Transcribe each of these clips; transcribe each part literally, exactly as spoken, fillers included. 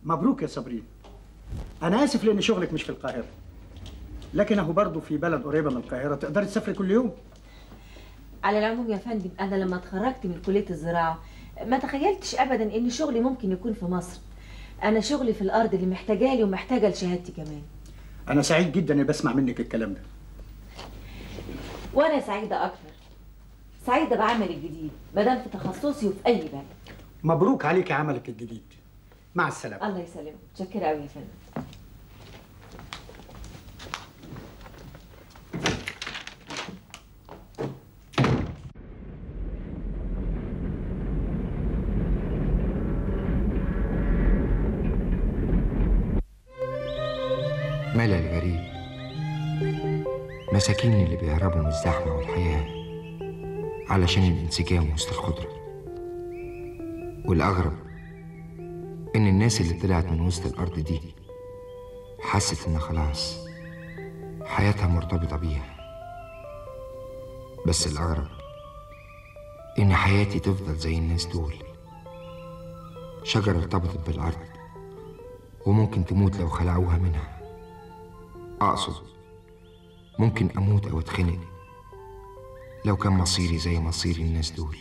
مبروك يا صابرين. انا اسف لان شغلك مش في القاهره، لكن اهو برضه في بلد قريبه من القاهره تقدري تسافري كل يوم. على العموم يا فندم، انا لما اتخرجت من كليه الزراعه ما تخيلتش ابدا ان شغلي ممكن يكون في مصر. انا شغلي في الارض اللي محتاجاه لي ومحتاجه لشهادتي كمان. انا سعيد جدا اني بسمع منك الكلام ده. وانا سعيده اكتر، سعيده بعملي الجديد ما دام في تخصصي وفي اي بلد. مبروك عليكي عملك الجديد. مع السلامه. الله يسلمك، متشكره قوي يا فندم. ملل غريب، مساكين اللي بيهربوا من الزحمة والحياة علشان الانسجام وسط الخضرة. والأغرب إن الناس اللي طلعت من وسط الأرض دي حست إن خلاص حياتها مرتبطة بيها. بس الأغرب إن حياتي تفضل زي الناس دول، شجرة ارتبطت بالأرض وممكن تموت لو خلعوها منها. أقصد ممكن أموت أو أتخنق لو كان مصيري زي مصير الناس دول.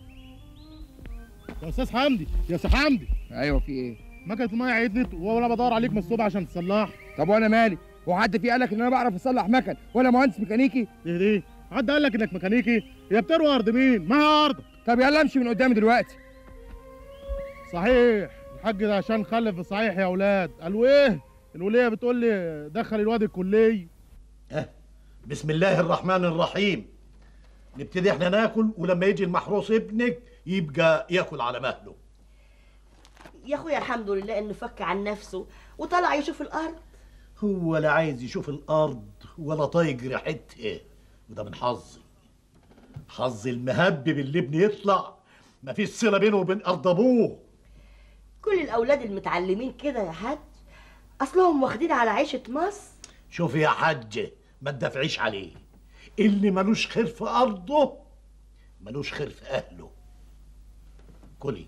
يا أستاذ حمدي، يا أستاذ حمدي. أيوه في إيه؟ مكنة المية عطلت وأنا بدور عليك من الصبح عشان تصلح. طب وأنا مالي؟ هو حد فيه قالك إن أنا بعرف أصلح مكن ولا مهندس ميكانيكي؟ إيه دي؟ حد قال لك إنك ميكانيكي؟ هي بتروي أرض مين؟ ما هي أرضك. طب يلا امشي من قدامي دلوقتي. صحيح، الحاج ده عشان خلف صحيح يا أولاد، قالوا إيه؟ الولية بتقول لي دخل الواد الكلية. اه بسم الله الرحمن الرحيم. نبتدي احنا ناكل ولما يجي المحروس ابنك يبقى ياكل على مهله. يا اخويا الحمد لله انه فك عن نفسه وطلع يشوف الارض. هو لا عايز يشوف الارض ولا طايق ريحتها، وده من حظي. حظي المهبب اللي ابني يطلع مفيش صله بينه وبين ارض ابوه. كل الاولاد المتعلمين كده يا حاج، اصلهم واخدين على عيشه مصر. شوفي يا حاجه، ما تدافعيش عليه. اللي ملوش خير في ارضه ملوش خير في اهله. كلي.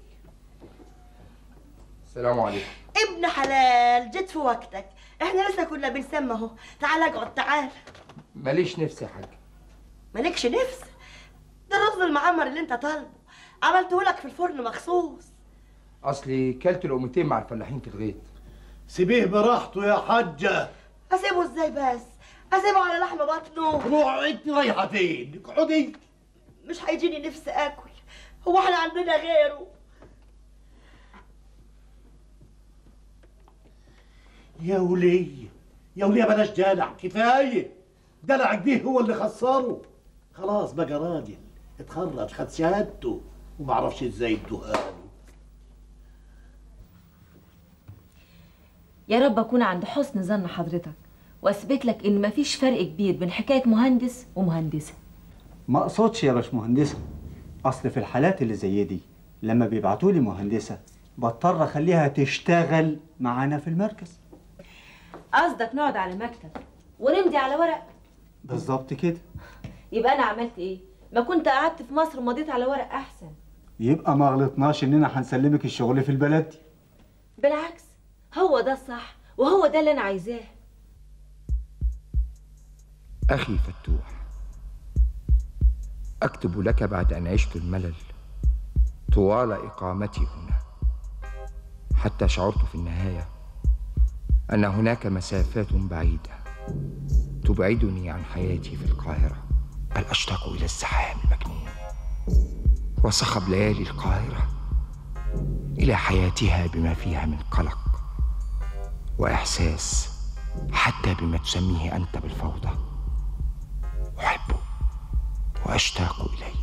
السلام عليكم. ابن حلال، جيت في وقتك. احنا لسه كنا بنسمى اهو. تعال اقعد تعال. ماليش نفس يا حاج. مالكش نفس؟ ده الرز المعمر اللي انت طالبه عملته لك في الفرن مخصوص. اصلي كلت لقمتين مع الفلاحين في الغيط. سيبيه براحته يا حاجه. اسيبه ازاي بس؟ اسيبه على لحم بطنه؟ روحي انت رايحه فين؟ اقعدي. مش هيجيني نفس اكل، هو احنا عندنا غيره؟ يا وليه يا وليه بلاش دلع، كفايه. دلعك دي هو اللي خسره. خلاص بقى راجل، اتخرج خد شهادته ومعرفش ازاي ادوها له. يا رب اكون عند حسن ظن حضرتك واثبت لك ان مفيش فرق كبير بين حكايه مهندس ومهندسه. ما اقصدش يا باشمهندسه، اصل في الحالات اللي زي دي لما بيبعتوا لي مهندسه بضطر اخليها تشتغل معانا في المركز. قصدك نقعد على مكتب ونمضي على ورق؟ بالظبط كده. يبقى انا عملت ايه؟ ما كنت قعدت في مصر ومضيت على ورق احسن. يبقى ما غلطناش اننا هنسلمك الشغل في البلد دي. بالعكس، هو ده الصح وهو ده اللي انا عايزاه. أخي فتوح، أكتب لك بعد أن عشت الملل طوال إقامتي هنا، حتى شعرت في النهاية أن هناك مسافات بعيدة تبعدني عن حياتي في القاهرة، بل أشتاق إلى الزحام المجنون وصخب ليالي القاهرة، إلى حياتها بما فيها من قلق وإحساس، حتى بما تسميه أنت بالفوضى. أحبه وأشتاق إليه.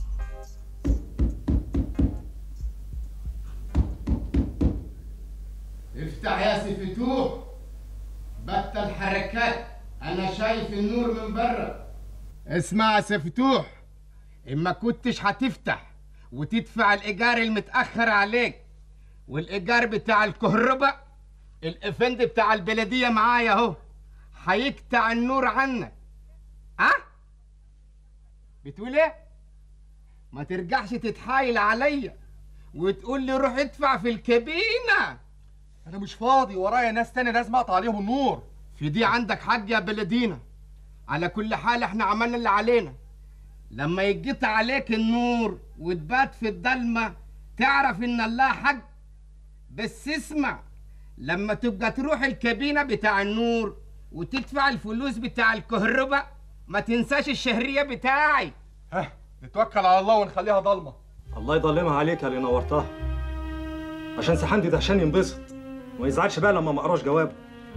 افتح يا سي فتوح، بطل حركات، أنا شايف النور من بره. اسمع يا سي فتوح، إما كنتش هتفتح وتدفع الإيجار المتأخر عليك والإيجار بتاع الكهرباء، الإفندي بتاع البلدية معايا أهو هيقطع النور عنك. ها؟ بتقول إيه؟ ما ترجعش تتحايل عليا وتقول لي روح ادفع في الكابينة. انا مش فاضي، ورايا ناس تاني لازم اقطع عليهم النور. في دي عندك حق يا بلدينا. على كل حال احنا عملنا اللي علينا. لما يتقطع عليك النور وتبات في الضلمه تعرف ان الله حق. بس اسمع، لما تبقى تروح الكابينه بتاع النور وتدفع الفلوس بتاع الكهرباء ما تنساش الشهريه بتاعي. ها نتوكل على الله ونخليها ضلمه. الله يضلمها عليك يا اللي نورتها، عشان سحندي ده عشان ينبسط وما يزعلش بقى لما ما اقراش جوابه.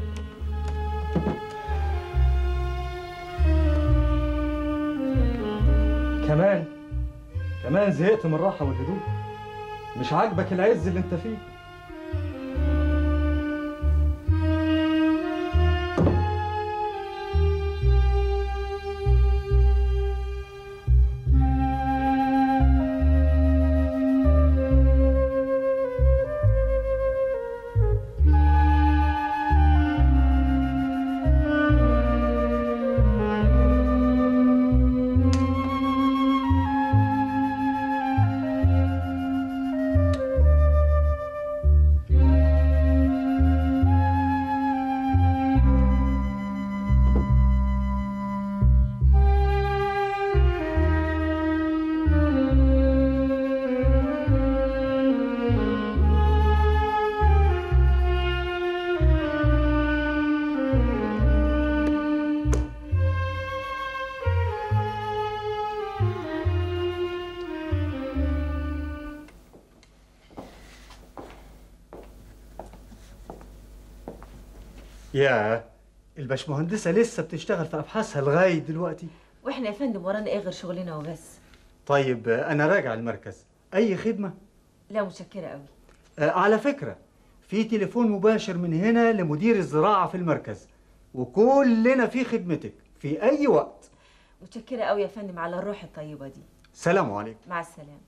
كمان كمان زهقت من الراحه والهدوء؟ مش عاجبك العز اللي انت فيه؟ يا الباشمهندسة لسه بتشتغل في أبحاثها لغاية دلوقتي؟ واحنا يا فندم ورانا ايه غير شغلنا وبس. طيب أنا راجع المركز، أي خدمة؟ لا متشكرة قوي. آه على فكرة في تليفون مباشر من هنا لمدير الزراعة في المركز، وكلنا في خدمتك في أي وقت. متشكرة قوي يا فندم على الروح الطيبة دي. سلام عليكم. مع السلامة.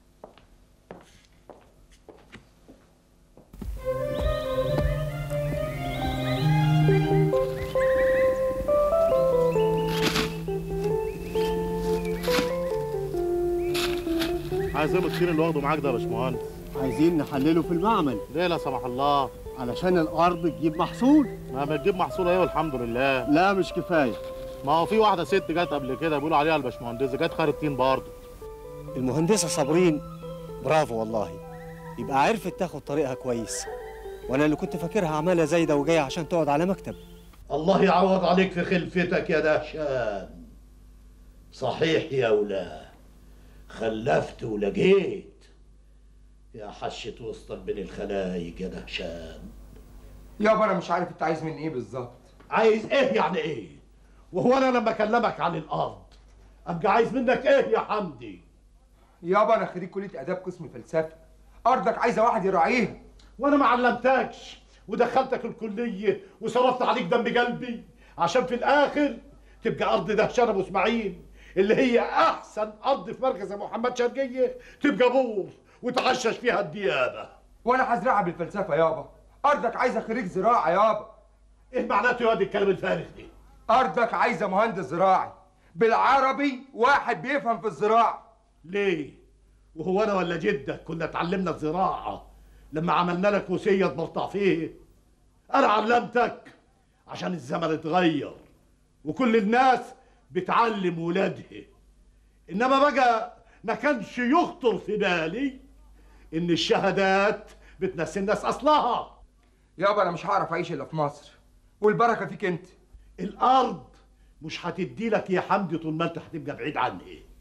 عايز ايه الطين اللي واخده معاك ده يا باشمهندس؟ عايزين نحلله في المعمل. ليه لا سمح الله؟ علشان الارض تجيب محصول. ما بتجيب محصول ايه والحمد لله. لا مش كفايه. ما هو في واحده ست جت قبل كده بيقولوا عليها الباشمهندسه جت خارج طين برضه. المهندسة صابرين برافو والله، يبقى عرفت تاخد طريقها كويس، وانا اللي كنت فاكرها عمالة زايدة وجاية عشان تقعد على مكتب. الله يعوض عليك في خلفتك يا دهشان. صحيح يا ولا خلفت ولقيت يا حشة وسطك بين الخلايق يا دهشان. يابا انا مش عارف انت عايز مني ايه بالظبط. عايز ايه يعني ايه؟ وهو انا لما اكلمك عن الارض ابقى عايز منك ايه يا حمدي؟ يابا انا خريج كليه اداب قسم فلسفه، ارضك عايزه واحد يراعيها. وانا ما علمتكش ودخلتك الكليه وصرفت عليك دم قلبي عشان في الاخر تبقى ارض دهشان ابو اسماعيل اللي هي احسن ارض في مركز محمد شرقيه تبقى بور وتعشش فيها الديابه. وانا هزرعها بالفلسفه يابا. ارضك عايزه خريج زراعه يابا. ايه معناته يا دي الكلام الفارغ ده؟ ارضك عايزه مهندس زراعي بالعربي، واحد بيفهم في الزراعه. ليه؟ وهو انا ولا جدك كنا اتعلمنا الزراعه لما عملنا لك وصيه تبرطع فيه؟ انا علمتك عشان الزمن اتغير وكل الناس بتعلم ولادها، انما بقى ما كانش يخطر في بالي ان الشهادات بتنسي الناس اصلها. يابا انا مش هعرف اعيش الا في مصر، والبركه فيك انت. الارض مش هتدي لك يا حمدي طول ما انت هتبقى بعيد عنها.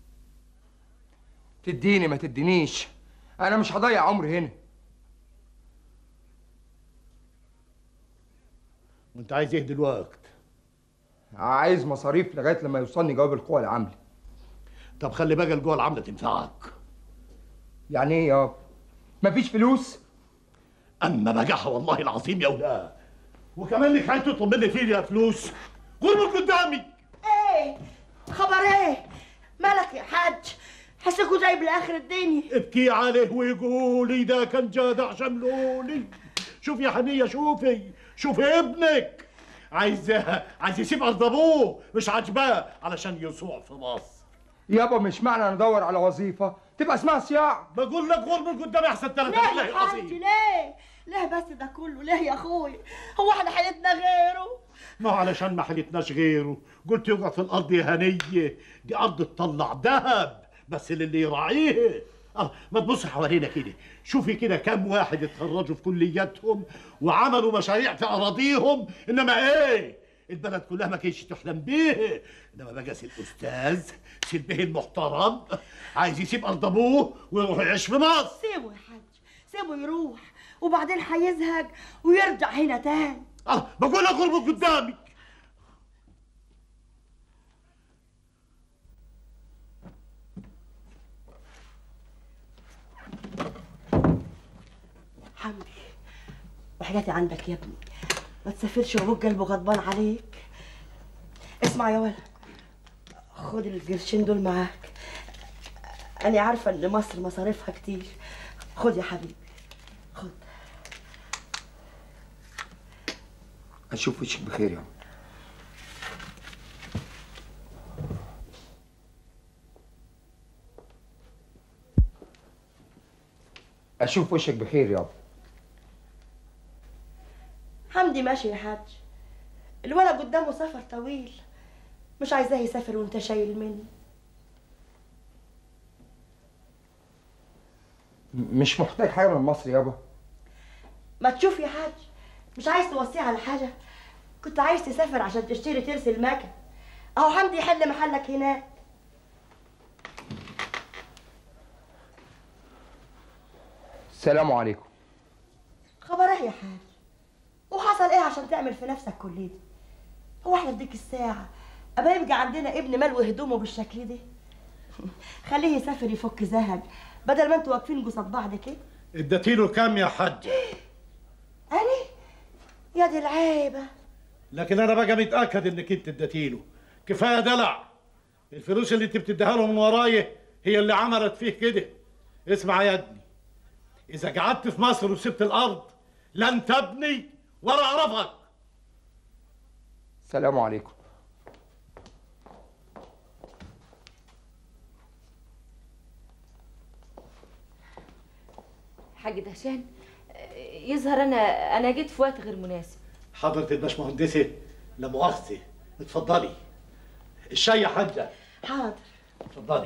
تديني ما تدينيش، انا مش هضيع عمري هنا. وانت عايز ايه دلوقتي؟ عايز مصاريف لغايه لما يوصلني جواب القوى العامله. طب خلي بقى القوى العامله تنفعك. يعني ايه يابا؟ مفيش فلوس؟ اما بجاحه والله العظيم يا ولاد. وكمان لك عايز تطلب مني فيها فلوس؟ غربك قدامي. ايه خبر ايه؟ مالك يا حاج؟ حسكوا جايب لاخر الدنيا. ابكي عليه ويقولي ده كان جدع شملولي. شوف يا حنيه شوفي شوفي ابنك عايز عايز يسيب ارض ابوه، مش عاجباه علشان يصوع في مصر. يابا مش معنى ندور على وظيفه تبقى اسمها صياعه. بقول لك غربك قدامي احسن ثلاثة ليه يا حاج ليه؟ ليه بس ده كله ليه يا اخوي؟ هو احنا حيلتنا غيره؟ ما علشان ما حلتناش غيره قلت يقعد في الارض يا هنيه، دي ارض تطلع ذهب بس للي يراعيه. اه ما تبص حوالينا كده، شوفي كده كم واحد اتخرجوا في كلياتهم وعملوا مشاريع في اراضيهم، انما ايه البلد كلها ما كانتش تحلم بيه. انما بقى سي الاستاذ سي البيه المحترم عايز يسيب ارض ابوه ويروح يعيش في مصر. سيبه يا حاج، سيبه يروح وبعدين هيزهق ويرجع هنا تاني. اه بقول لك اربط قدامي. حمدي وحياتي عندك يا ابني ما تسافرش وابوك قلبه غضبان عليك. اسمع يا ولد، خد القرشين دول معاك، انا عارفه ان مصر مصاريفها كتير. خد يا حبيبي خد. اشوف وشك بخير يا عم. اشوف وشك بخير يابا. حمدي ماشي يا حاج، الولد قدامه سفر طويل، مش عايزاه يسافر وانت شايل مني. مش محتاج حاجه من مصر يابا. ما تشوف يا حاج، مش عايز توصيه على حاجه؟ كنت عايز تسافر عشان تشتري ترس المكن، اهو حمدي يحل محلك هناك. السلام عليكم. خبر ايه يا حاج؟ وحصل ايه عشان تعمل في نفسك كل دي؟ هو احنا في ديك الساعه ابقى يبقى عندنا ابن ملوي هدومه بالشكل ده؟ خليه يسافر يفك زهق بدل ما انتوا واقفين قصاد بعض كده. اديتيله كام يا حاج؟ انا؟ يا دي العيبه. لكن انا بقى متاكد انك انت اديتيله. كفايه دلع. الفلوس اللي انت بتديها له من ورايا هي اللي عملت فيه كده. اسمع يا ابني، اذا قعدت في مصر وسبت الارض لن تبني ولا اعرفك. السلام عليكم. حاج دهشان، يظهر انا انا جيت في وقت غير مناسب. حضرة الباشمهندسة لا مؤاخذة، اتفضلي. الشاي يا حاجة. حاضر. اتفضلي.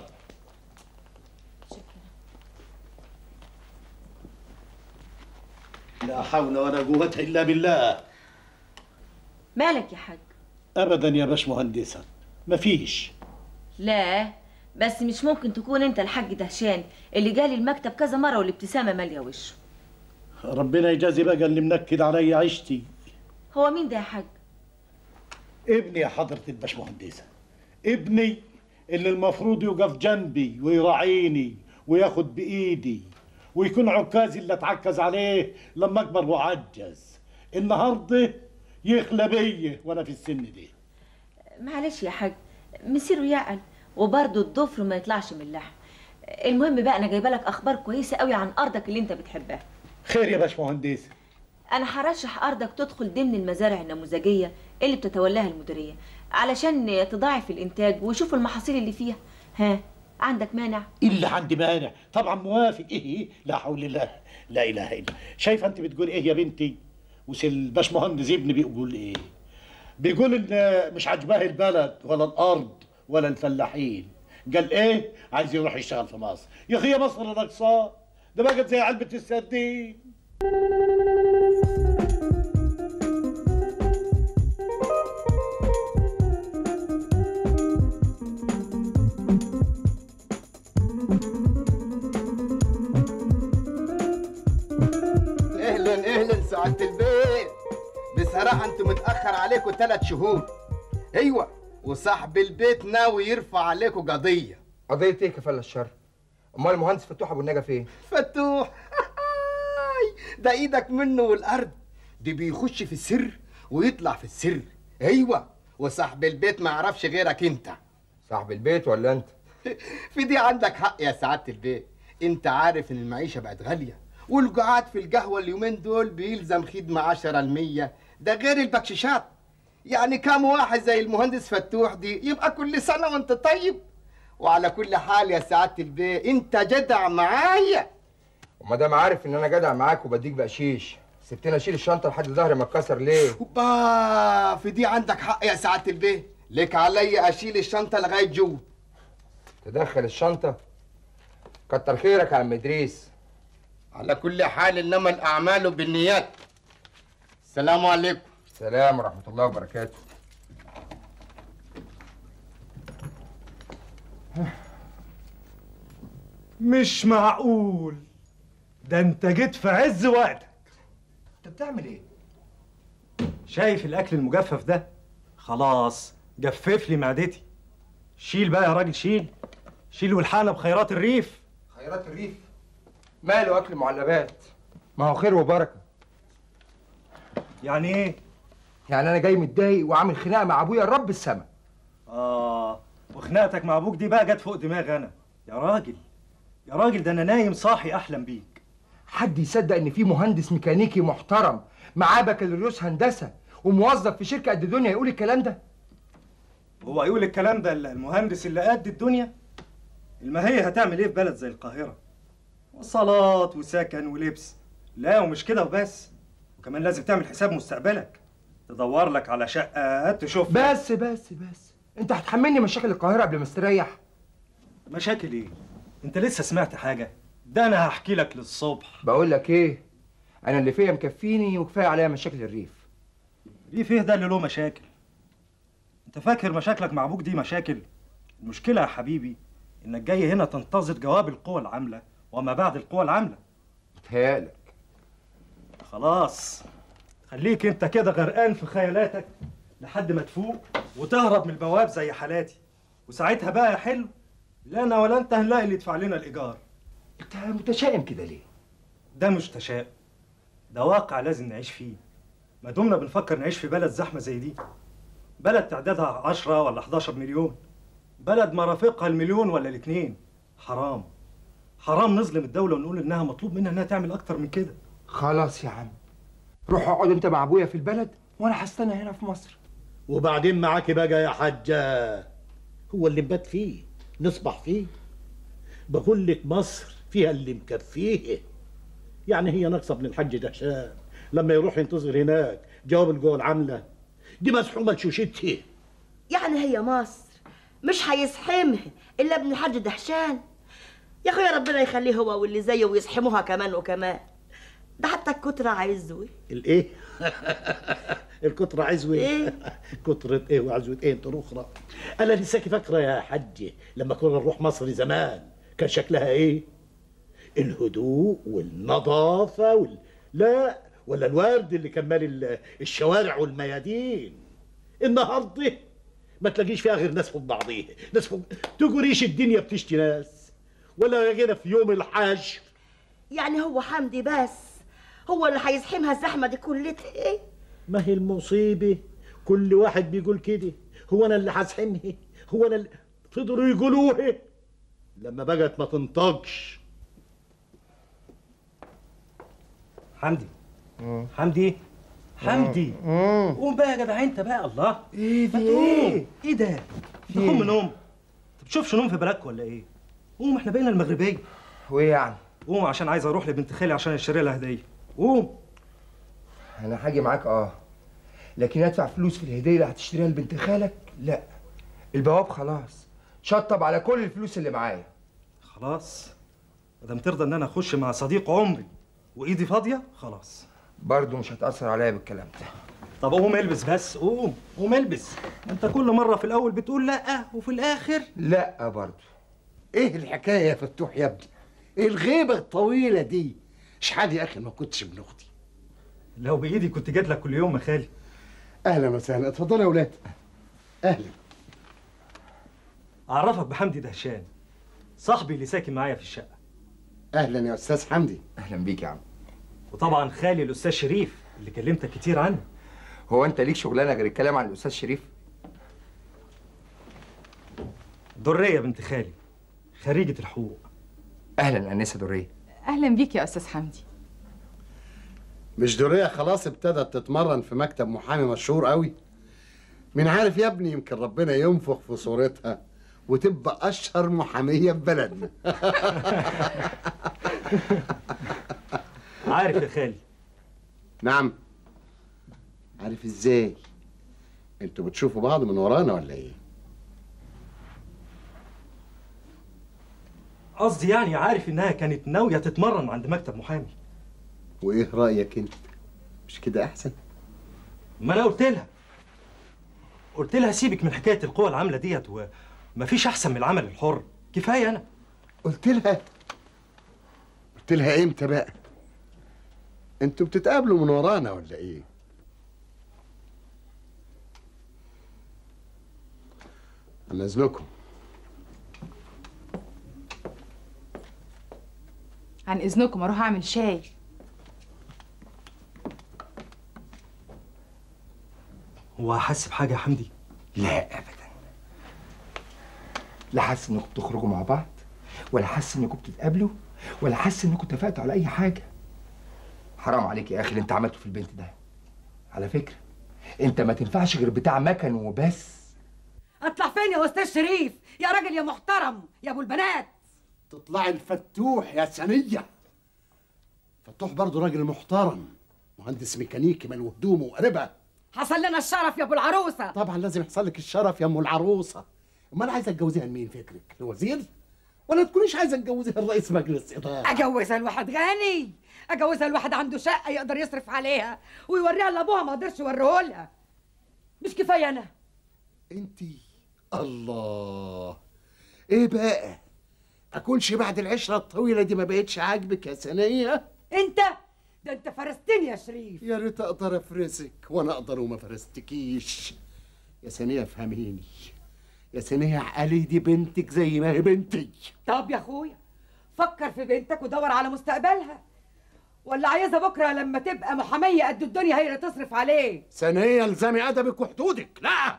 لا حول ولا قوة إلا بالله. مالك يا حاج؟ أبدا يا باشمهندسة مفيش. لا بس مش ممكن تكون انت الحاج دهشان اللي جالي المكتب كذا مرة والابتسامة مالية وشه. ربنا يجازي بقى اللي منكد عليا عيشتي. هو مين ده يا حاج؟ ابني يا حضرة الباشمهندسة، ابني اللي المفروض يقف جنبي ويراعيني وياخد بإيدي ويكون عكازي اللي اتعكز عليه لما اكبر وعجز. النهارده يخلى بيا وانا في السن دي. معلش يا حاج، مسيره يعقل وبرضه الضفر ما يطلعش من اللحم. المهم بقى انا جايبه لك اخبار كويسه قوي عن ارضك اللي انت بتحبها. خير يا باشمهندسة؟ انا هرشح ارضك تدخل ضمن المزارع النموذجيه اللي بتتولاها المديريه علشان تضاعف الانتاج ويشوفوا المحاصيل اللي فيها. ها عندك مانع؟ اللي عندي مانع طبعا موافق. ايه لا حول الله لا اله الا. شايفه انت بتقول ايه يا بنتي؟ وسي الباشمهندس ابني بيقول ايه؟ بيقول ان مش عاجباه البلد ولا الارض ولا الفلاحين. قال ايه؟ عايز يروح يشتغل في مصر. يا اخي يا مصر ناقصاه، ده بقت زي علبه السردين. اهلا اهلا سعاده البيت. بصراحه انتوا متاخر عليكم ثلاث شهور. ايوه وصاحب البيت ناوي يرفع عليكم قضيه. قضيه ايه كفاله الشر؟ امال المهندس فتوح ابو النجا فين؟ فتوح ده ايدك منه والارض، دي بيخش في السر ويطلع في السر. ايوه وصاحب البيت ما يعرفش غيرك انت. صاحب البيت ولا انت؟ في دي عندك حق يا سعاده البيت. انت عارف ان المعيشه بقت غاليه والقعاد في القهوه اليومين دول بيلزم خدمه عشرة المية، ده غير البكشيشات. يعني كام واحد زي المهندس فتوح دي يبقى كل سنه وانت طيب. وعلى كل حال يا سعاده البيت انت جدع معايا. وما دام عارف ان انا جدع معاك وبديك بقشيش سبتني اشيل الشنطه لحد ظهري ما اتكسر ليه؟ اوبا، في دي عندك حق يا سعاده البيه، ليك عليا اشيل الشنطه لغايه جوه. تدخل الشنطه؟ كتر خيرك يا عم ادريس. على كل حال انما الاعمال بالنيات. السلام عليكم. السلام ورحمه الله وبركاته. مش معقول، ده انت جيت في عز وقتك. انت بتعمل ايه؟ شايف الاكل المجفف ده؟ خلاص جفف لي معدتي. شيل بقى يا راجل، شيل شيل والحقنا بخيرات الريف. خيرات الريف؟ ماله اكل معلبات؟ ما هو خير وبركه. يعني ايه؟ يعني انا جاي متضايق وعامل خناقه مع ابويا الرب السما. اه، وخناقتك مع ابوك دي بقى جت فوق دماغي انا. يا راجل يا راجل، ده انا نايم صاحي احلم بيك. حد يصدق ان في مهندس ميكانيكي محترم معاه بكالوريوس هندسه وموظف في شركه قد الدنيا يقول الكلام ده؟ هو يقول الكلام ده المهندس اللي قد الدنيا؟ ما هي هتعمل ايه في بلد زي القاهره؟ وصالات وسكن ولبس. لا ومش كده وبس، وكمان لازم تعمل حساب مستقبلك، تدور لك على شقه تشوف. بس بس بس انت هتحملني مشاكل القاهره قبل ما استريح؟ مشاكل ايه؟ انت لسه سمعت حاجه؟ ده انا هحكي لك للصبح. بقول لك ايه، انا اللي فيا مكفيني وكفايه عليا مشاكل الريف. الريف ايه ده اللي له مشاكل؟ انت فاكر مشاكلك مع ابوك دي مشاكل؟ المشكله يا حبيبي انك جاي هنا تنتظر جواب القوى العامله وما بعد القوى العامله. متهيألك. خلاص خليك انت كده غرقان في خيالاتك لحد ما تفوق وتهرب من البواب زي حالاتي، وساعتها بقى يا حلو لا انا ولا انت هنلاقي اللي يدفع لنا الايجار. انت متشائم كده ليه؟ ده مش تشاؤم، ده واقع لازم نعيش فيه. ما دمنا بنفكر نعيش في بلد زحمه زي دي، بلد تعدادها عشرة ولا حداشر مليون، بلد مرافقها المليون ولا الاتنين، حرام حرام نظلم الدوله ونقول انها مطلوب منها انها تعمل اكتر من كده. خلاص يا عم، روح اقعد انت مع ابويا في البلد وانا هستنى هنا في مصر. وبعدين معاكي بقى يا حاجة، هو اللي نبات فيه نصبح فيه. بقول لك مصر فيها اللي مكفيه. يعني هي ناقصه من الحج دهشان لما يروح ينتظر هناك جواب القوى العامله؟ دي مسحومه لشوشتها. يعني هي مصر مش هيزحمها الا ابن الحاج دهشان؟ يا اخويا ربنا يخليه هو واللي زيه ويزحموها كمان وكمان. ده حتى الكترة عزوة. الايه؟ الكترة عزوة؟ ايه؟ كترة ايه وعزوة ايه انت اخرى؟ انا لساكي فاكرة يا حجة لما كنا نروح مصر زمان كان شكلها ايه؟ الهدوء والنظافة وال... لا ولا الورد اللي كان مالي الشوارع والميادين. النهارده ما تلاقيش فيها غير ناس فوق بعضيها، ناس فوق تجريش الدنيا بتشتي ناس. ولا جينا في يوم الحشر. يعني هو حمدي بس هو اللي هيزحمها الزحمه دي كلها؟ ايه؟ ما هي المصيبه كل واحد بيقول كده، هو انا اللي هزحمها؟ هو انا اللي فضلوا يقولوها لما بقت ما تنطقش. حمدي حمدي حمدي قوم بقى يا جدع انت بقى. الله ايه في ايه؟ ايه ده؟ تقوم من نوم؟ انت بتشوفش نوم في بالك ولا ايه؟ قوم احنا بقينا المغربيه. وايه يعني؟ قوم عشان عايز اروح لبنت خالي عشان اشتري لها هديه. قوم. انا هاجي معاك اه، لكن ادفع فلوس في الهديه اللي هتشتريها لبنت خالك؟ لا، البواب خلاص شطب على كل الفلوس اللي معايا. خلاص ما دام ترضى ان انا اخش مع صديق عمري وايدي فاضيه خلاص. برضه مش هتاثر عليا بالكلام ده. طب قوم البس بس، قوم قوم البس. انت كل مره في الاول بتقول لا وفي الاخر لا برضه. ايه الحكايه يا فتوح يا ابني؟ ايه الغيبه الطويله دي؟ شحال يا اخي ما كنتش ابن اختي. لو بايدي كنت جات لك كل يوم يا خالي. اهلا وسهلا، اتفضلوا يا ولاد. اهلا. اعرفك بحمدي دهشان، صاحبي اللي ساكن معايا في الشقه. اهلا يا استاذ حمدي. اهلا بيك يا عم. وطبعا خالي الاستاذ شريف اللي كلمتك كتير عنه. هو انت ليك شغلانه غير الكلام عن الاستاذ شريف؟ دريه بنت خالي خريجه الحقوق. اهلا انسه دريه. اهلا بيك يا استاذ حمدي. مش دريه خلاص ابتدت تتمرن في مكتب محامي مشهور قوي؟ مين عارف يا ابني، يمكن ربنا ينفخ في صورتها وتبقى اشهر محاميه في بلدنا. عارف يا خالي، نعم. عارف ازاي؟ انتوا بتشوفوا بعض من ورانا ولا ايه؟ قصدي يعني عارف انها كانت ناويه تتمرن عند مكتب محامي. وايه رايك انت؟ مش كده احسن؟ ما انا قلت لها قلت لها سيبك من حكايه القوى العامله ديت، ومفيش احسن من العمل الحر، كفايه انا. قلت لها قلت لها امتى بقى؟ انتوا بتتقابلوا من ورانا ولا ايه؟ عن اذنكم. عن اذنكم اروح اعمل شاي. هو حاسس بحاجه يا حمدي؟ لا ابدا. لا حاسس انكم بتخرجوا مع بعض، ولا حاسس انكم بتتقابلوا، ولا حاسس انكم اتفقتوا على اي حاجه. حرام عليك يا اخي اللي انت عملته في البنت ده. على فكره انت ما تنفعش غير بتاع مكن وبس. اطلع فين يا استاذ شريف؟ يا راجل يا محترم يا ابو البنات. تطلعي الفتوح يا سنيه. فتوح برضه راجل محترم، مهندس ميكانيكي من هدومه وقربها. حصل لنا الشرف يا ابو العروسه. طبعا لازم يحصل لك الشرف يا ام العروسه. امال عايزه تجوزيها لمين فكرك؟ لوزير؟ ولا تكونيش عايزه تجوزيها لرئيس مجلس اداره؟ اجوزها لواحد غني، اجوزها لواحد عنده شقه يقدر يصرف عليها ويوريها لابوها ما قدرش يوريه لها. مش كفايه انا؟ انتي الله، ايه بقى؟ اكونش بعد العشره الطويله دي ما بقتش عاجبك يا ثانيه؟ انت ده انت فرستني يا شريف. يا ريت اقدر افرسك وانا اقدر وما فرستكيش. يا ثانيه افهميني يا ثانيه، عقلي دي بنتك زي ما هي بنتي. طب يا اخويا فكر في بنتك ودور على مستقبلها، ولا عايزها بكره لما تبقى محاميه قد الدنيا هي اللي تصرف عليه؟ ثانيه الزمي ادبك وحدودك. لا،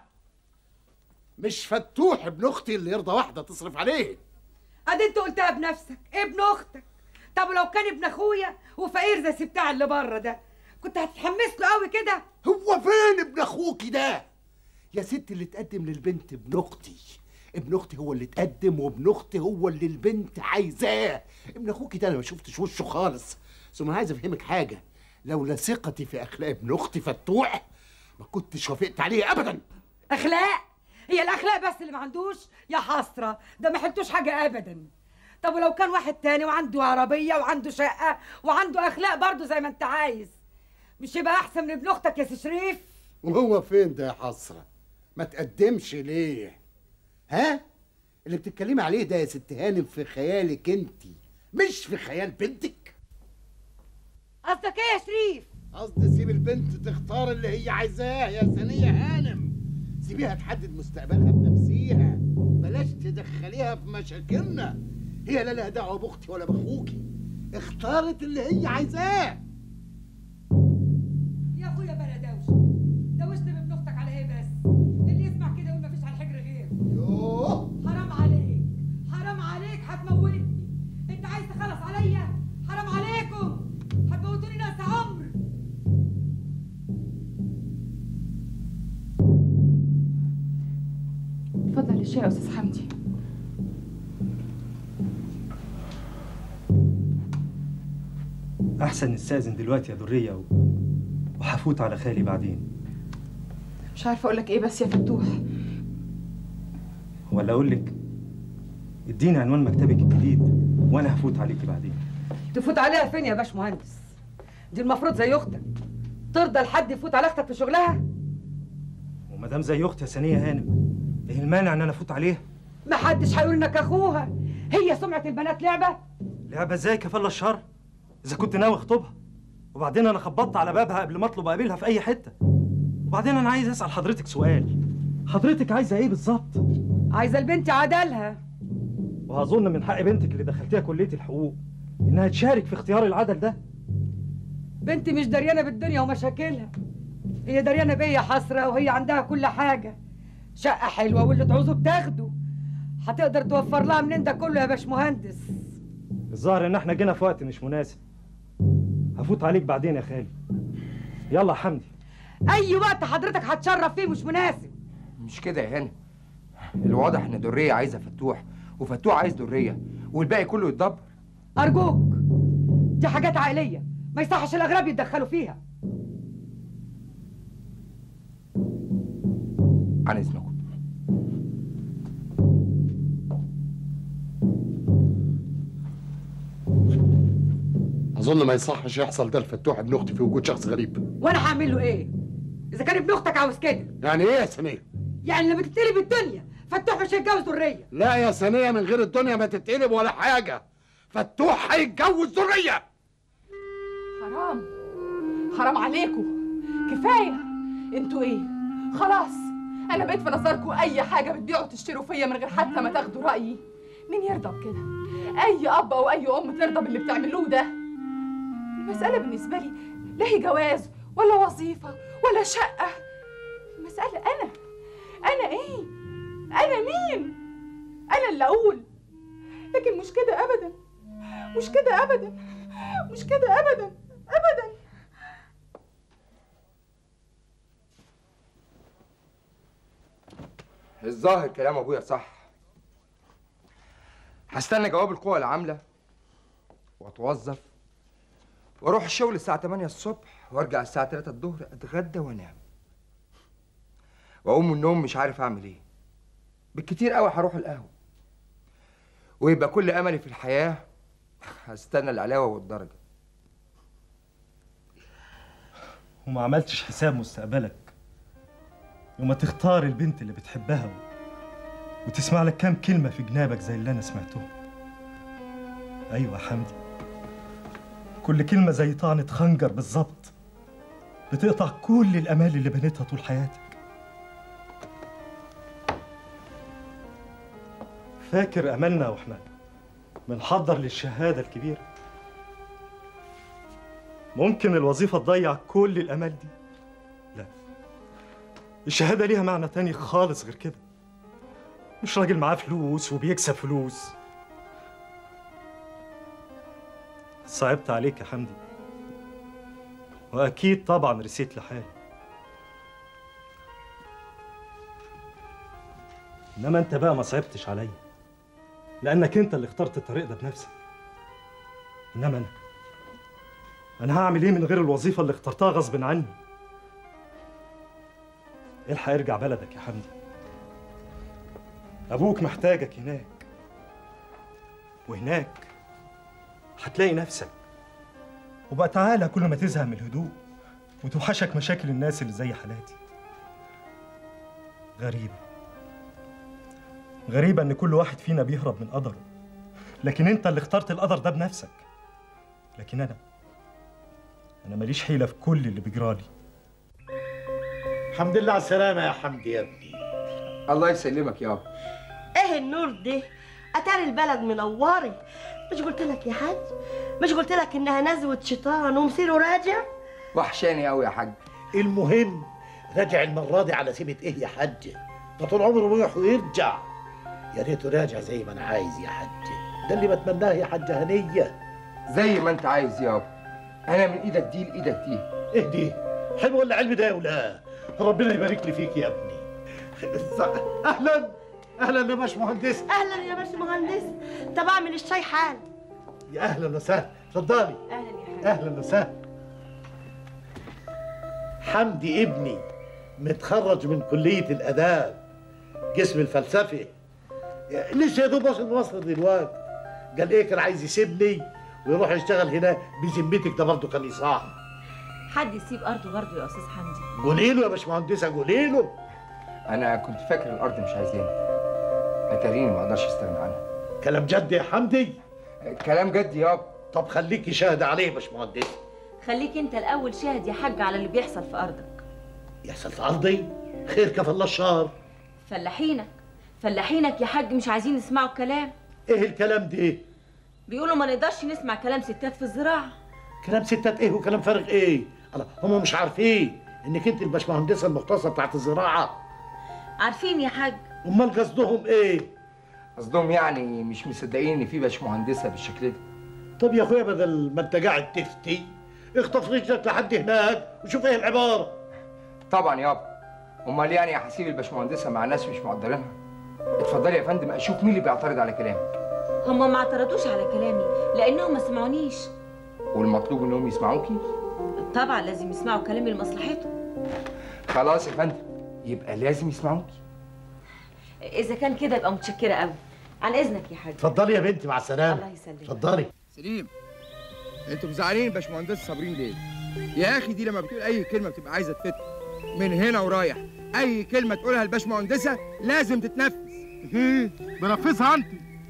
مش فتوح ابن اختي اللي يرضى واحده تصرف عليه. ادي انت قلتها بنفسك، ابن اختك. طب لو كان ابن اخويا وفقير زي بتاع اللي بره ده كنت هتتحمس له قوي كده؟ هو فين ابن اخوكي ده يا ست؟ اللي تقدم للبنت ابن اختي. ابن اختي هو اللي تقدم، وابن اختي هو اللي البنت عايزاه. ابن اخوكي ده انا ما شفتش وشه خالص. ثم عايز افهمك حاجه، لولا ثقتي في اخلاق ابن اختي فتوح ما كنتش وافقت عليه ابدا. اخلاق؟ هي الاخلاق بس اللي ما عندوش؟ يا حسره، ده ما حلتوش حاجه ابدا. طب ولو كان واحد تاني وعنده عربيه وعنده شقه وعنده اخلاق برضه زي ما انت عايز، مش يبقى احسن من ابن اختك يا سي شريف؟ وهو فين ده يا حسره؟ ما تقدمش ليه؟ ها؟ اللي بتتكلمي عليه ده يا ست هانم في خيالك انت، مش في خيال بنتك. قصدك ايه يا شريف؟ قصدي سيب البنت تختار اللي هي عايزاه يا ثانيه هانم. سيبيها تحدد مستقبلها بنفسيها، بلاش تدخليها في مشاكلنا. هي لا لها دعوه باختي ولا باخوكي، اختارت اللي هي عايزاه. يا اخويا بلا دوشه، دوشت بابن اختك على ايه بس؟ اللي يسمع كده يقول مفيش على الحجر غير. يوه حرام عليك، حرام عليك، هتموتني. انت عايز تخلص عليا؟ حرام عليكم، هتموتوني ناس عمر. اتفضل الشاي يا استاذ حمدي. احسن نستأذن دلوقتي يا دريه و... وهفوت على خالي بعدين. مش عارفه اقول لك ايه بس يا فتوح. ولا اقول لك اديني عنوان مكتبك الجديد وانا هفوت عليكي بعدين. تفوت عليها فين يا باش مهندس؟ دي المفروض زي اختك، ترضى لحد يفوت على اختك في شغلها؟ وما دام زي اختي يا ثانيه هانم، ايه المانع ان انا افوت عليها؟ ما حدش هيقول انك اخوها. هي سمعه البنات لعبه؟ لعبه ازاي كفل الشر؟ اذا كنت ناوي اخطبها، وبعدين انا خبطت على بابها قبل ما اطلب اقابلها في اي حته. وبعدين انا عايز اسال حضرتك سؤال، حضرتك عايزه ايه بالظبط؟ عايزه البنت عدلها. وهظن من حق بنتك اللي دخلتيها كليه الحقوق انها تشارك في اختيار العدل ده. بنتي مش دريانه بالدنيا ومشاكلها، هي دريانه بيا يا حسره، وهي عندها كل حاجه، شقه حلوه واللي تعوزه بتاخده. هتقدر توفر لها منين ده كله يا باش مهندس؟ الظاهر ان احنا جينا في وقت مش مناسب. هفوت عليك بعدين يا خالي. يلا يا حمدي. اي وقت حضرتك هتشرف فيه مش مناسب. مش كده يا هاني، الواضح ان دريه عايزه فتوح وفتوح عايز دريه والباقي كله يتدبر. ارجوك، دي حاجات عائليه ما يصحش الاغراب يتدخلوا فيها. عن اذنكم. اظن ما يصحش يحصل ده لفتوح ابن اختي في وجود شخص غريب. وانا هعمل له ايه اذا كان ابن اختك عاوز كده؟ يعني ايه يا ثانيه؟ يعني لما تتقلب الدنيا فتوح مش هيتجوز ذريه. لا يا ثانيه، من غير الدنيا ما تتقلب ولا حاجه. فتوح هيتجوز ذريه. حرام حرام عليكم، كفايه. انتوا ايه؟ خلاص انا بقيت في نظركم اي حاجه بتبيعوا وتشتروا فيا من غير حتى ما تاخدوا رايي. مين يرضى بكده؟ اي اب او اي ام ترضى باللي بتعملوه ده؟ المساله بالنسبه لي لا هي جواز ولا وظيفه ولا شقه. المساله انا انا ايه؟ انا مين؟ انا اللي اقول. لكن مش كده ابدا، مش كده ابدا، مش كده ابدا ابدا. الظاهر كلام ابويا صح. هستنى جواب القوى العامله واتوظف واروح الشغل الساعه تمانية الصبح وارجع الساعه تلاتة الظهر، اتغدى وانام واقوم من النوم مش عارف اعمل ايه. بالكتير قوي هروح القهوه ويبقى كل املي في الحياه هستنى العلاوه والدرجه. وما عملتش حساب مستقبلك وما تختار البنت اللي بتحبها وتسمع لك كام كلمة في جنابك زي اللي أنا سمعتهم. أيوة يا حمدي، كل كلمة زي طعنة خنجر بالظبط، بتقطع كل الأمال اللي بنيتها طول حياتك. فاكر أملنا وإحنا بنحضر للشهادة الكبيرة؟ ممكن الوظيفة تضيع كل الأمال دي؟ لا، الشهادة ليها معنى تاني خالص غير كده. مش راجل معاه فلوس وبيكسب فلوس. صعبت عليك يا حمدي، وأكيد طبعا رسيت لحالي. إنما أنت بقى ما صعبتش عليا، لأنك أنت اللي اخترت الطريق ده بنفسك. إنما أنا أنا هعمل إيه من غير الوظيفة اللي اخترتها غصب عني؟ الحق ارجع بلدك يا حمدي، أبوك محتاجك هناك، وهناك هتلاقي نفسك. وبقى تعالى كل ما تزهق من الهدوء وتوحشك مشاكل الناس اللي زي حالاتي. غريبة غريبة إن كل واحد فينا بيهرب من قدره، لكن أنت اللي اخترت القدر ده بنفسك. لكن أنا أنا ماليش حيلة في كل اللي بيجرالي. الحمد لله على السلامة يا حمدي يا ابني. الله يسلمك يابا. ايه النور ده؟ اتاري البلد منوري. مش قلت لك يا حاج؟ مش قلت لك انها نزوة شيطان ومصيره راجع؟ وحشاني قوي يا حاج. المهم راجع المرة دي على سيبة ايه يا حاج؟ ده طول عمره بيروح ويرجع. يا ريته راجع زي ما انا عايز يا حاج. ده اللي بتمناه يا حاجة هنية. زي ما انت عايز يابا. انا من ايدك دي لايدك دي. ايه دي؟ حلو ولا علم ده ولا؟ ربنا يبارك لي فيك يا ابني. اهلا اهلا يا باش مهندس. اهلا يا باش مهندس. طب اعمل الشاي حال. يا اهلا وسهلا، اتفضلي. اهلا يا حاج. اهلا وسهلا. حمدي ابني متخرج من كلية الآداب قسم الفلسفة. لسه يا دوب وصل مصر دلوقتي. قال ايه كان عايز يسيبني ويروح يشتغل هنا بذمتك، ده برضه كان يصح. حد يسيب ارضه برضه يا استاذ حمدي؟ قولي له يا باشمهندسه، قولي له. انا كنت فاكر الارض مش عايزاني، اتاريني ما اقدرش استغنى عنها. كلام جد يا حمدي؟ كلام جد يابا. طب خليكي شاهد عليه يا باشمهندس. خليك انت الاول شاهد يا حاج على اللي بيحصل في ارضك. يحصل في ارضي؟ خير كفى الله الشر. فلاحينك فلاحينك يا حاج مش عايزين يسمعوا الكلام. ايه الكلام ده؟ بيقولوا ما نقدرش نسمع كلام ستات في الزراعه. كلام ستات ايه وكلام فارغ ايه؟ الله، هم مش عارفين انك انت الباشمهندسه المختصه بتاعت الزراعه؟ عارفين يا حاج. امال قصدهم ايه؟ قصدهم يعني مش مصدقين ان في باشمهندسه بالشكل ده. طب يا اخويا بدل ما انت قاعد تفتي اخطف رجلك لحد هناك وشوف ايه العباره. طبعا يابا. امال يعني هسيب الباشمهندسه مع ناس مش مقدرينها؟ اتفضلي يا فندم اشوف مين اللي بيعترض على كلامي. هم ما اعترضوش على كلامي لانهم ما سمعونيش. والمطلوب انهم يسمعوكي؟ طبعا لازم يسمعوا كلامي لمصلحتهم. خلاص يا فندم، يبقى لازم يسمعوكي. اذا كان كده يبقى متشكره قوي. عن اذنك يا حاج. اتفضلي يا بنتي، مع السلامه. الله يسلمك. اتفضلي. سليم، انتوا مزعلين باشمهندس صابرين ليه؟ يا اخي دي لما بتقول اي كلمه بتبقى عايزه تفتح من هنا ورايح. اي كلمه تقولها الباشمهندسه لازم تتنفذ. ايه بنفذها انت؟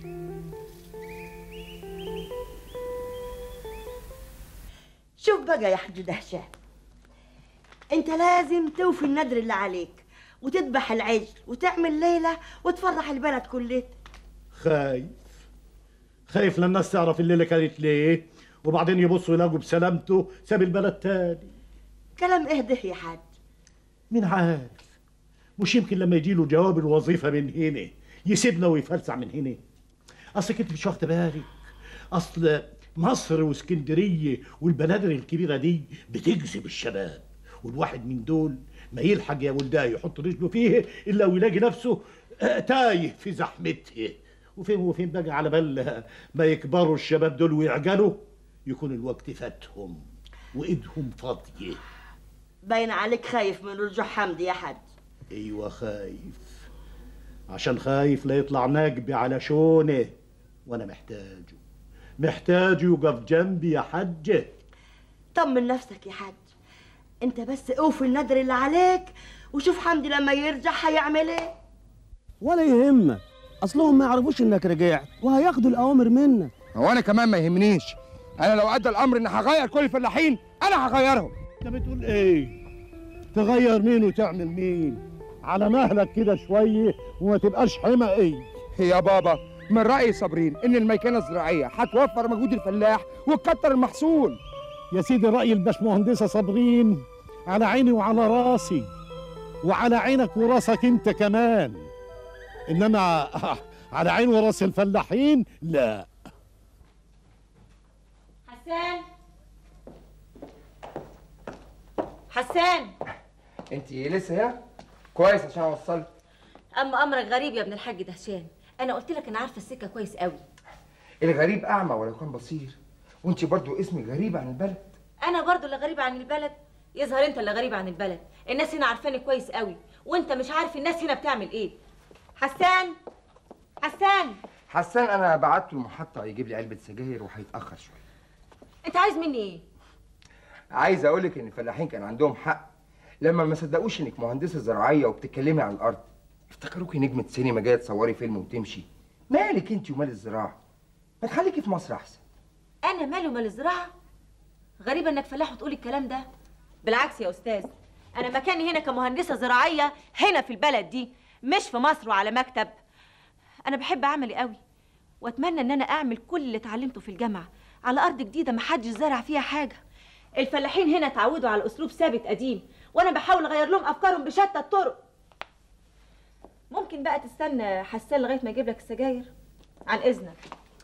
شوف بقى يا حاج دهشان، انت لازم توفي النذر اللي عليك وتذبح العجل وتعمل ليله وتفرح البلد كلها. خايف خايف للناس تعرف الليله كانت ليه، وبعدين يبصوا يلاقوا بسلامته ساب البلد تاني. كلام اهده يا حاج. مين عارف، مش يمكن لما يجي له جواب الوظيفه من هنا يسيبنا ويفلسع من هنا. اصلك انت مش واخده بالك، اصل مصر واسكندريه والبنادر الكبيره دي بتجذب الشباب، والواحد من دول ما يلحق يا ولداه يحط رجله فيه الا ويلاقي نفسه تايه في زحمته. وفين وفين بقى على بال ما يكبروا الشباب دول ويعجلوا يكون الوقت فاتهم وايدهم فاضيه. باين عليك خايف من رجوع حمدي يا حاج. ايوه خايف، عشان خايف لا يطلع ناجبي على شونه، وانا محتاجه محتاجه يقف جنبي يا حجه. طمن نفسك يا حاج، انت بس اوفي النذر اللي عليك وشوف حمدي لما يرجع هيعمل ايه. ولا يهمك، اصلهم ما يعرفوش انك رجعت وهياخدوا الاوامر منك. هو انا كمان ما يهمنيش، انا لو ادى الامر ان هغير كل الفلاحين انا هغيرهم. انت بتقول ايه؟ تغير مين وتعمل مين؟ على مهلك كده شويه وما تبقاش حمى ايه. يا بابا من رأي صابرين ان الميكنه الزراعيه هتوفر مجهود الفلاح وتكتر المحصول. يا سيدي رأي الباشمهندسه صابرين على عيني وعلى راسي وعلى عينك وراسك انت كمان، انما على عين وراس الفلاحين لا. حسان حسان انت لسه هنا؟ كويس عشان اوصلك. اما امرك غريب يا ابن الحاج دهشان، انا قلت لك انا عارفه السكه كويس قوي. الغريب اعمى ولو كان بصير، وانت برضو اسمك غريب عن البلد. انا برضو اللي غريبه عن البلد؟ يظهر انت اللي غريب عن البلد. الناس هنا عارفاني كويس قوي وانت مش عارف الناس هنا بتعمل ايه. حسان حسان حسان انا بعته المحطه يجيب لي علبه سجاير وهيتاخر شويه. انت عايز مني ايه؟ عايز اقولك ان الفلاحين كان عندهم حق لما ما صدقوش انك مهندسه زراعيه وبتتكلمي عن الارض، افتكروكي نجمه سينما جايه تصوري فيلم وتمشي. مالك انت ومال الزراعه؟ ما تخليكي في مصر احسن. انا مالي ومال الزراعه؟ غريبه انك فلاح وتقولي الكلام ده. بالعكس يا استاذ، انا مكاني هنا كمهندسه زراعيه هنا في البلد دي، مش في مصر وعلى مكتب. انا بحب عملي قوي واتمنى ان انا اعمل كل اللي اتعلمته في الجامعه على ارض جديده ما حدش زرع فيها حاجه. الفلاحين هنا اتعودوا على اسلوب ثابت قديم وانا بحاول اغير لهم افكارهم بشتى الطرق. ممكن بقى تستنى حسان لغايه ما يجيب لك السجاير؟ عن اذنك.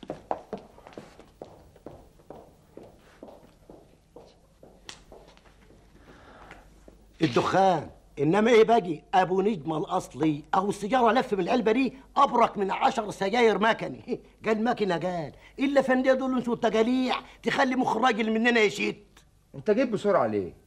الدخان، انما ايه باجي ابو نجمه الاصلي او السيجاره لف من العلبه دي ابرك من عشر سجاير مكني. قال ماكينه قال الا فنديه دول انتوا التجاليع تخلي مخ الراجل مننا يشيت. انت جيت بسرعه ليه؟